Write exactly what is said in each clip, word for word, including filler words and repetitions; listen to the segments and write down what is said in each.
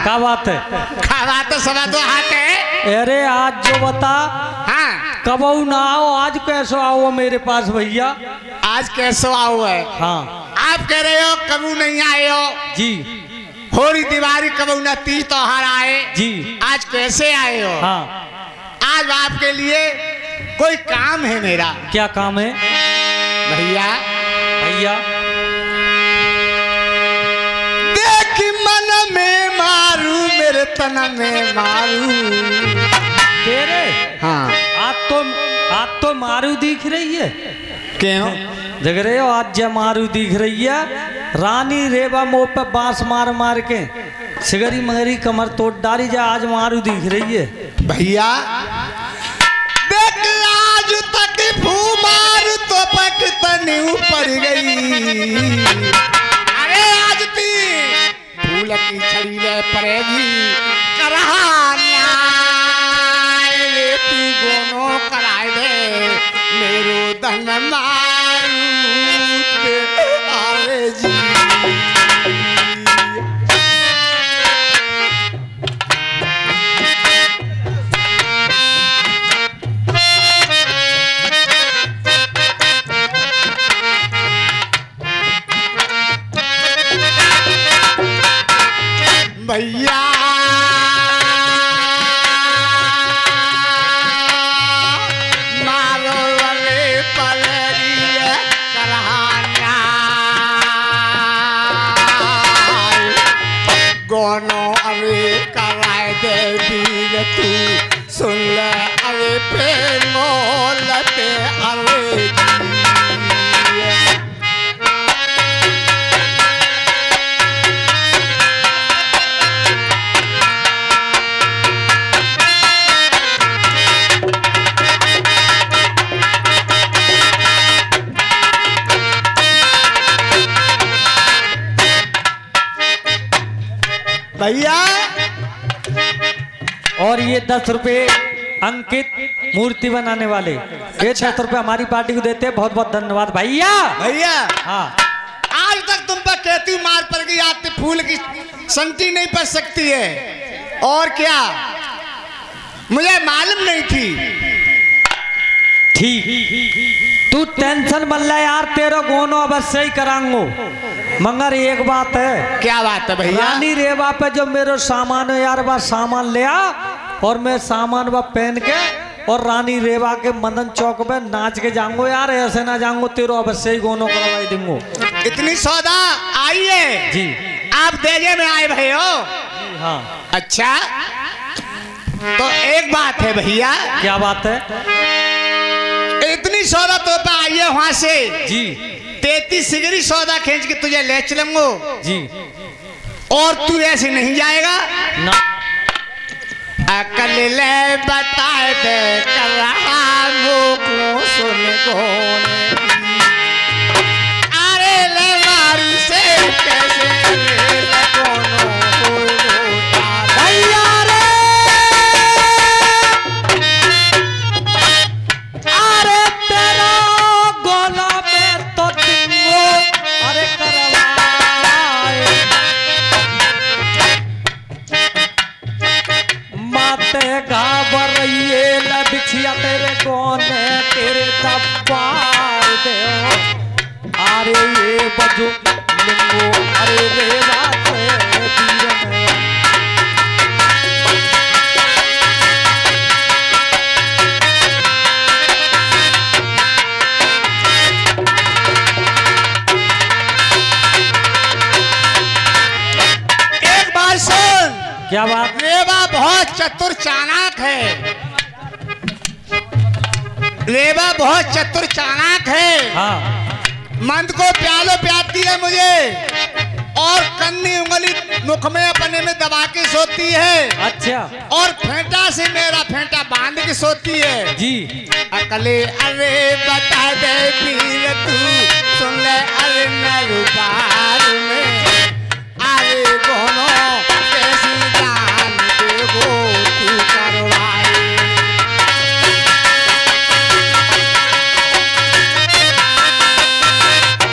क्या बात है? क्या बात है? सवा दो हाथ है। अरे आज जो बता, हाँ कब आओ ना आओ, आज कैसे आओ मेरे पास भैया? आज कैसे आओ है? हाँ आप कह रहे हो कबू नहीं आए हो जी। होली दिवाली कबू न तीज त्योहार आए जी। आज कैसे आए हो? हाँ आज आपके लिए कोई काम है मेरा। क्या काम है भैया? भैया देख मन में मारू मेरे तन में मारू तेरे। हाँ आज तो आज तो मारू दिख रही है। क्यों? जग रहे हो आज जय मारू दिख रही है। रानी रेबा मुंह पे बांस मार मार के सिगरी मगरी कमर तोड़ डाली जा, आज मारू दिख रही है। भैया देख आज तक फूमार तो पकतनी ऊपर गई। अरे आज ती फूल की छड़ी ले पड़ेगी करहा न्याय रे तू गोनो कराए दे मेरो धन मारू अरे जी। भैया मारो वाले पलरी करहाना गोनो अरे कराए दे बीर तू सुन ले अरे पे मोलते अरे भैया। और ये दस रुपए अंकित मूर्ति बनाने वाले ये दस रुपए हमारी पार्टी को देते हैं। बहुत बहुत धन्यवाद भैया। भैया हाँ आज तक तुम पर कहती मार पड़ गई, आते फूल की संटी नहीं पड़ सकती है और क्या मुझे मालूम नहीं थी। ठीक तू टेंशन मत ले यार, तेरा गोनो अवश्य ही करांगो। मगर एक बात है। क्या बात है भैया? रानी रेवा पे जो मेरे सामान है यार, वह सामान ले आ और मैं सामान वह पहन के और रानी रेवा के मदन चौक पे नाच के जाऊंगो यार। ऐसे ना जाऊंगो, तेरो अवश्य ही गोनो करवाई दूंगो। इतनी सौदा आई है जी। आप देजे में आए भैया? हाँ अच्छा तो एक बात है भैया। क्या बात है? इतनी सौदा तो पे आई है वहां से जी। तैतीस सिगरी सौदा खींच के तुझे ले चलूंगो जी। और तू ऐसे नहीं जाएगा ना। अकल ले बता दे कर रहा को सुन को अरे ले मारू से कैसे ले कोनो भैया रे। अरे तेरा गोला में तो तिंगो अरे करवाए माते घाबरिए ल बिछिया तेरे गोने तेरे दबार दे। अरे ये बजो लिंगो अरे रे रात पीर में। क्या बात? रेवा बहुत चतुर चालाक है। रेवा बहुत चतुर चालाक है। हाँ। मंद को प्यालो प्याती है मुझे और कन्नी उंगली मुख में अपने में दबा के सोती है। अच्छा। और फेंटा से मेरा फेंटा बांध के सोती है। जी। अकले अरे बता दे पीर तू सुन ले अरे नरुपार में अरे गोनो कैसी जान दे वो तू करवाए।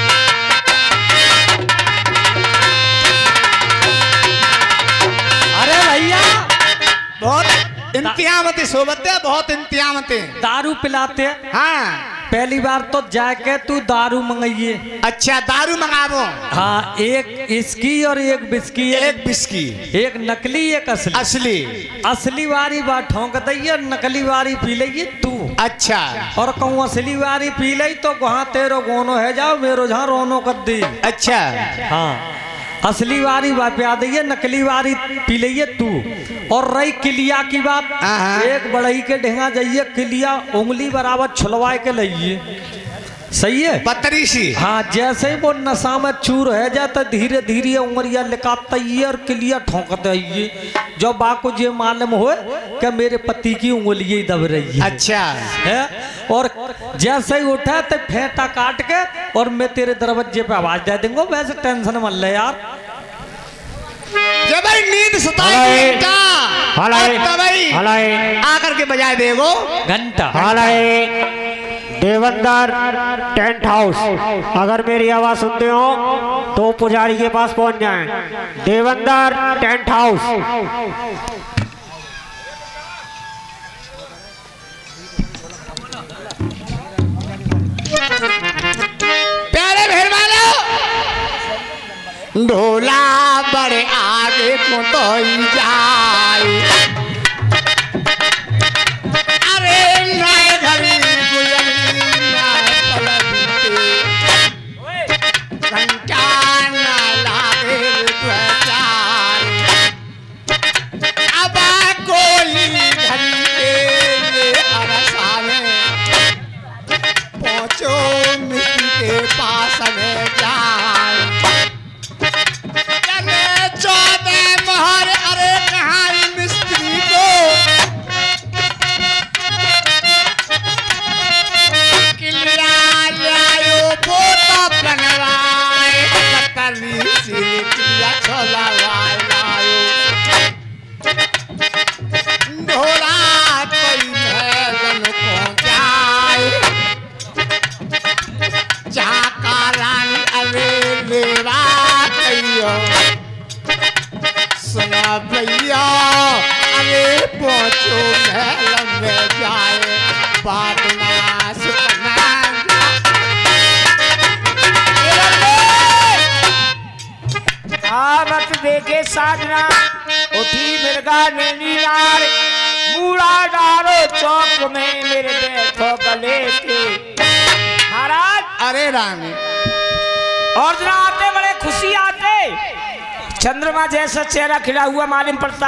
अरे इंतियामती सोबत है, बहुत इंतियामती। दारू पिलाते। हाँ पहली बार तो जाके तू दारू मंगाइए। अच्छा दारू मंगावो। हाँ, एक इसकी और एक बिस्की। एक बिस्की, एक नकली एक असली। असली असली वारी बात ठोंक दइए, नकली वारी पी लिये तू। अच्छा और कहूँ असली वारी पी लई तो वहाँ तेरो गोनो है जाओ, मेरो जहाँ रोनो कर दी। अच्छा हाँ, असली वारी पिया दइए, नकली वारी पी लिये तू। और रही किलिया की बात, एक बड़ई के ढेंगा जाइए, किलिया उंगली बराबर छुलवाए के लाइए। सही है, पतरी सी। हाँ, जैसे ही वो नशा में चूर है जाता, धीरे धीरे उंगलिया लिकाता ही और किलिया ठोंकते आइए। जो बाको ये मालूम हो कि मेरे पति की उंगली ही दब रही है। अच्छा है, और जैसे ही उठा तो फेंटा काट के और मैं तेरे दरवाजे पे आवाज दे दूंगा। वैसे टेंशन मत ले यार, जब भाई नींद सुताई आकर के बजाय देगो घंटा। देवंदर टेंट हाउस, अगर मेरी आवाज सुनते हो तो पुजारी के पास पहुंच जाएं। Devender tent house. प्यारे भेड़ वालों, ढोला बड़े आगे को तो ही जाए। अरे नए घड़ी गुजरी नए पलटते, घंटा न लागे त्वचार। अब कोई घड़ी के अरसावे, पहुंचो मिट्टी के पास में जाए। चौदह मोहर, अरे कहाँ मिस्त्री को किलिया लायो, वो तो बनवाए कतरी सी किलिया छोला लायो। ढोला कोई भैलन को जाए, जहाँ का रानी अरे लेवा कहियो। सुना भैया, अरे पहुंचो महल में जाए, बात ना सुना। आवत देखे साजना, उठी मिर्गा नैनी नार, मूड़ा डालो चौक में मेरे बैठो गले के। महाराज, अरे रानी, और जना आते बड़े खुशी आते, चंद्रमा जैसा चेहरा खिला हुआ मालूम पड़ता।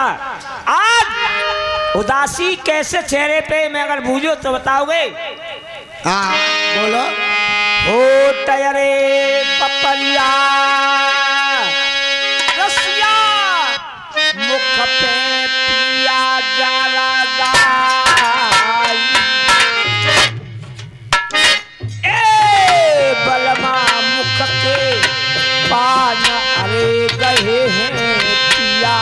आज उदासी कैसे चेहरे पे मैं अगर बूझो तो बताओगे? हाँ बोलो। ओ तयरे पपलिया रसिया, मुख पे पिया जाला दाई। ए बलमा मुख के पान अरे गहे हैं पिया।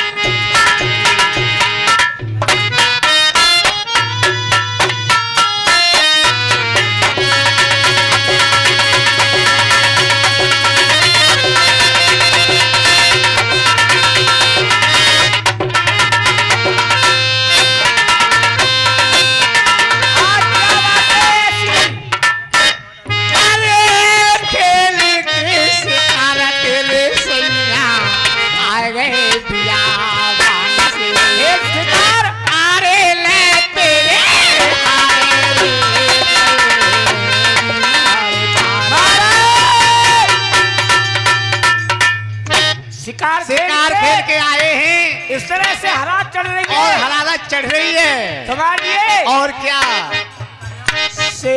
शिकार खेल के आए हैं, इस तरह से हरारत चढ़ रही है, और हरारत चढ़ रही है। समझिए, और क्या से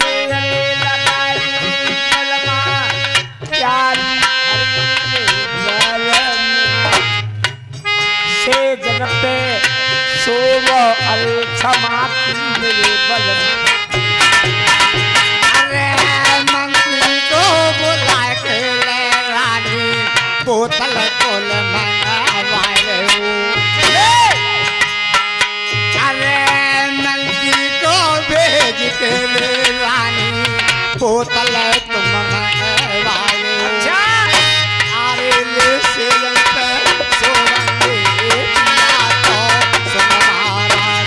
से जन पे सोव अरे क्षमा मेरे बल। अरे मंत्री को बुला के ले रानी, बोतल कोल मंगवाए हो। अरे मंत्री को भेज के ले रानी, बोतल तुम मंगवाए हो। अच्छा, अरे ले से पे सोरंगे पिया तो सुनवारा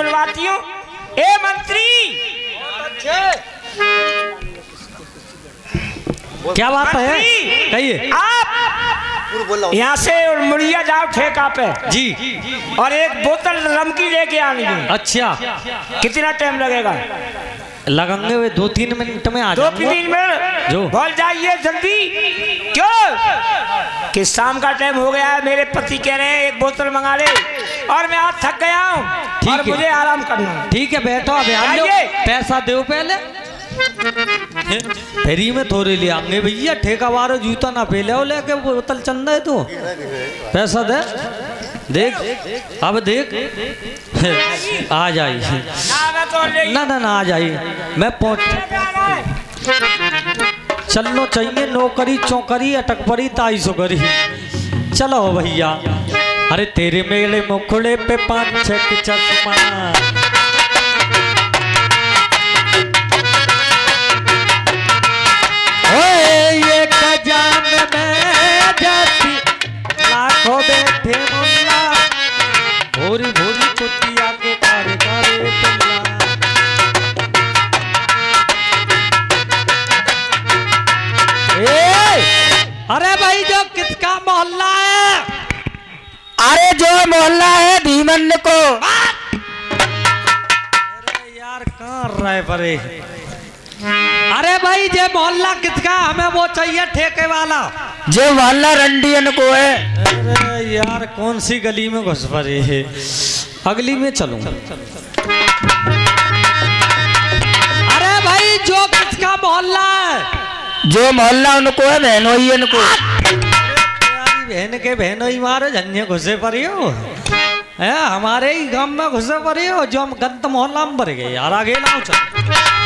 बुलवाती हूँ। ए मंत्री, क्या बात है, मंत्री, कहिए। आप यहाँ से मुड़िया जाओ ठेका पे जी, और एक बोतल रम की लेके आनी है। अच्छा, कितना टाइम लगेगा? लगेंगे वे दो तीन मिनट में आ दो जाऊंगा। तीन मिनट जो बोल जाइए जल्दी। क्यों कि शाम का टाइम हो गया है, मेरे पति कह रहे हैं एक बोतल मंगा ले और मैं आज थक गया हूँ ठीक और है। मुझे आराम करना है। ठीक है, बैठो अभी आ लो, आइए। पैसा दो पहले। फ्री में थोड़े ले आएंगे भैया, ठेका वारो जूता ना पहले हो लेके बोतल चंदा है तो पैसा दे। देख अब देख आ जाइए। ना मैं तो ले ना ना ना आ जाइए, मैं पहुंच चलनो चाहिए। नौकरी चौकरी अटक पड़ी ताई सो करी। चलो भैया। अरे तेरे मेले मुखड़े पे पाँच छह के चश्मा, ये खजान में जाती लाखों बैठे मुल्ला, भोरी भोरी कुतिया के कारे कारे पिल्ला। ए, अरे भाई जो किसका मोहल्ला है? अरे जो मोहल्ला है धीमन को। अरे यार कहाँ रहे परे। अरे भाई जे मोहल्ला किसका, हमें वो चाहिए ठेके वाला। जो मोहल्ला रंडियन को है। अरे यार कौन सी गली में घुस पड़े है, अगली में चलूं। अरे भाई जो किसका मोहल्ला है? जो मोहल्ला उनको है बहनोई को। यारी बहन के बहनोई मारे झंझे घुसे पड़ी हो है, हमारे ही गांव में घुसे पड़ी हो जो हम गंत मोहल्ला में भर गए यार। आगे ना चल।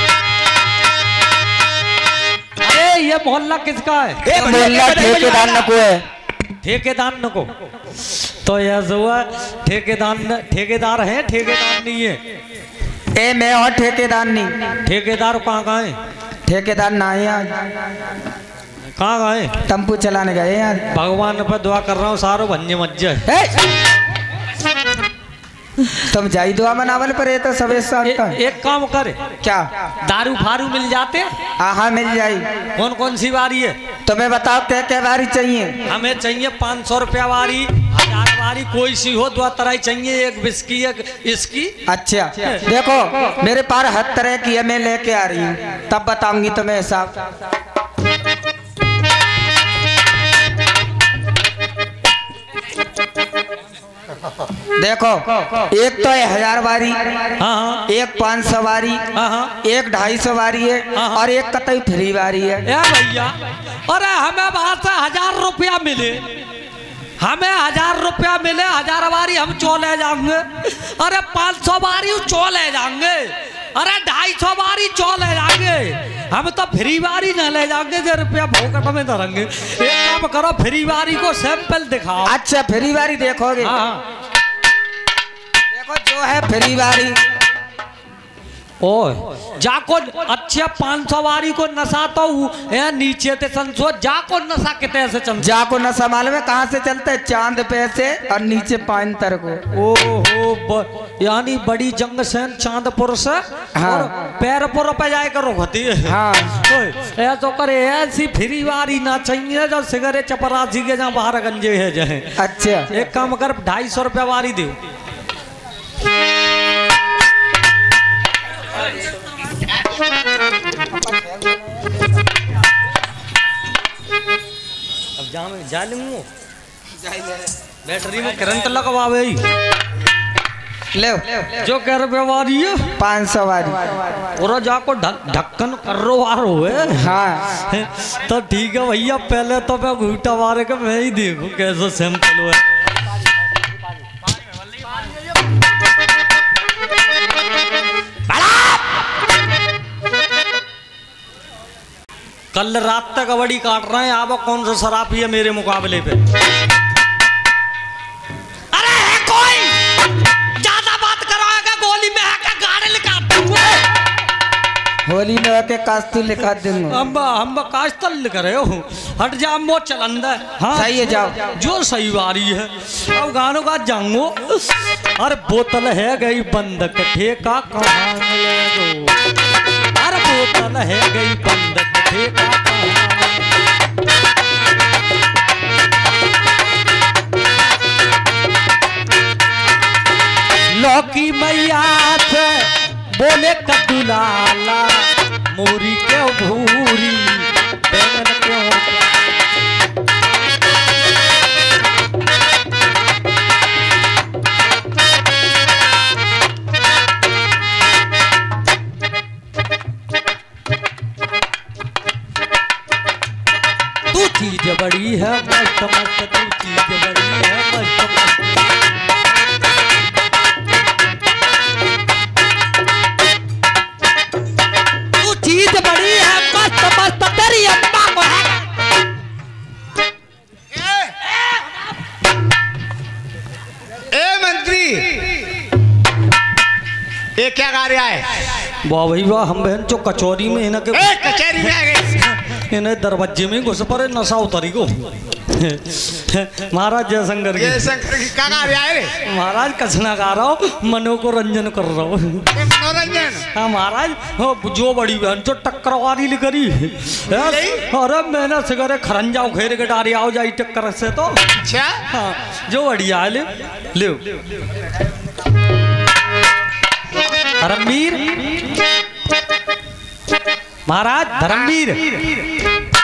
अरे ये मोहल्ला किसका है? मोहल्ला ठेकेदार को है। ठेकेदार न को तो यह हुआ ठेकेदार ठेकेदार है, ठेकेदार नहीं है। ए मैं और ठेकेदार नहीं। ठेकेदार कहाँ कहाँ है? ठेकेदार ना है आज, कहाँ कहाँ है? टम्पू चलाने गए यार। भगवान पर दुआ कर रहा हूँ सारो भन्जे मज्जे है। तुम जाई दुआ मनावल पर ये तो सबे साथ ए, एक काम करे, क्या? दारू फारू मिल जाते? हाँ मिल जाई। कौन कौन सी बारी है? तुम्हें बताओ क्या क्या बारी चाहिए? हमें चाहिए पाँच सौ रुपया वारी, हजार वारी, कोई सी हो दो तरह ही चाहिए, एक बिस्की एक इसकी। अच्छा देखो मेरे पास हर तरह की है, मैं लेके आ रही हूँ तब बताऊंगी तुम्हें हिसाब। देखो एक तो है हजार वारी, हाँ हाँ, एक पाँच सौ वारी, हाँ हाँ, एक ढाई सौ वारी है हाँ, हाँ। और एक कतई फ्री वारी है। ए भैया, अरे हमें वहां से हजार रुपया मिले, हमें हजार रुपया मिले, हजार बारी हम चोले जाएंगे। अरे पाँच सौ बारी चोले जाएंगे, अरे ढाई सौ बारी चोले जाएंगे, हम तो फ्री बारी न ले जाएंगे जो रुपया भौकट में धरेंगे। एक काम करो, फ्री बारी को सैंपल दिखाओ। अच्छा फ्री वारी देखोगे? हाँ हाँ, देखो जो है फ्री वारी। ओ जाको अच्छा पाँच सौ बारी को नशा तो है नीचे ते संसो, जाको नशा कितने से चल जाको नशा मालूम है कहाँ से चलता है? चांद पे से और नीचे पांतर को। ओहो, यानी बड़ी जंग से चांदपुर से हाँ। और पैरपुर पे जाए कर होती है। हाँ ऐसा तो करे, ऐसी फ्री वारी ना चाहिए जो सिगरेट चपरासी के जहाँ बाहर गंजे है जाए। अच्छा एक काम कर, ढाई सौ रुपया वारी दो। अब जा मैं जा लूंगा, बैटरी में करंट लगवावे ले जो कह रुपया वारी है पाँच सौ वारी। और जाको ढक्कन कर रो आ रो है। हाँ तो ठीक है भैया, पहले तो मैं घूटा मारे के मैं ही देखूं कैसा सैंपल है। कल रात तक कबड्डी काट रहे हैं, आप कौन सा शराबी है मेरे मुकाबले पे? अरे है कोई ज्यादा बात कराएगा, गोली में है क्या गाड़ी लिखा दूंगा। होली में के कास्तू लिखा दूंगा। हम हम कास्तल लिख रहे हो, हट जा मो चलंदा। हाँ सही है, जाओ जो सही वारी है। अब गानों का जाऊंगो अरे बोतल है गई बंद के ठेका कहाँ मिलेगो। अरे बोतल है गई बंद के ठेका कहाँ। लौकी मैया से बोले कद्दू लाला, मूरी क्यों भूरी बैंगन क्यों। तू चीज बड़ी है मस्त मस्त, तू चीज बड़ी है मस्त मस्त। तू चीज बड़ी है मस्त मस्त, तेरी अम्मा को है। ए मंत्री, ये क्या गा रहा है? वाह भाई वाह, हम बहन जो कचौरी में इन्हें ए, कचहरी में आ गए। इन्हें दरवाजे में घुस पड़े नशा उतरी को। महाराज जयशंकर ये की शंकर की क्या गा रहा है? महाराज कछना गा रहा हूँ, मनो को रंजन कर रहा हूँ। ये मनोरंजन। हाँ महाराज, हो जो बड़ी बहन जो टक्करवारी करी। अरे मैंने सिगरे खरंजा उखेर के डारी आओ जाई टक्कर से तो। अच्छा, हाँ जो बढ़िया है, ले ले धर्मवीर महाराज, धर्मवीर